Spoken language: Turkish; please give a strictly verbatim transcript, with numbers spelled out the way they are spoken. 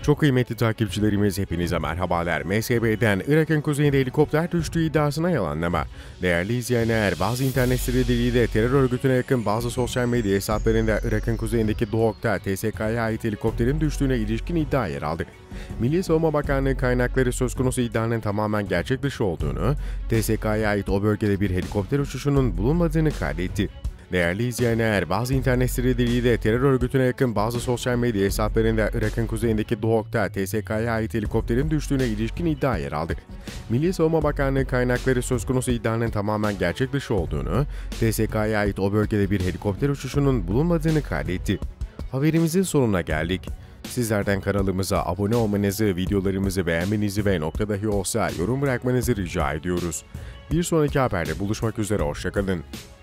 Çok kıymetli takipçilerimiz hepinize merhabalar. M S B'den Irak'ın kuzeyinde helikopter düştüğü iddiasına yalanlama. Değerli izleyenler, bazı internet siteleriyle terör örgütüne yakın bazı sosyal medya hesaplarında Irak'ın kuzeyindeki Duhok'ta T S K'ya ait helikopterin düştüğüne ilişkin iddia yer aldı. Milli Savunma Bakanlığı kaynakları söz konusu iddianın tamamen gerçek dışı olduğunu, T S K'ya ait o bölgede bir helikopter uçuşunun bulunmadığını kaydetti. Değerli izleyenler, bazı internet siteleriyle terör örgütüne yakın bazı sosyal medya hesaplarında Irak'ın kuzeyindeki Duhok'ta T S K'ya ait helikopterin düştüğüne ilişkin iddia yer aldı. Milli Savunma Bakanlığı kaynakları söz konusu iddianın tamamen gerçek dışı olduğunu, T S K'ya ait o bölgede bir helikopter uçuşunun bulunmadığını kaydetti. Haberimizin sonuna geldik. Sizlerden kanalımıza abone olmanızı, videolarımızı beğenmenizi ve nokta dahi olsa yorum bırakmanızı rica ediyoruz. Bir sonraki haberde buluşmak üzere, hoşça kalın.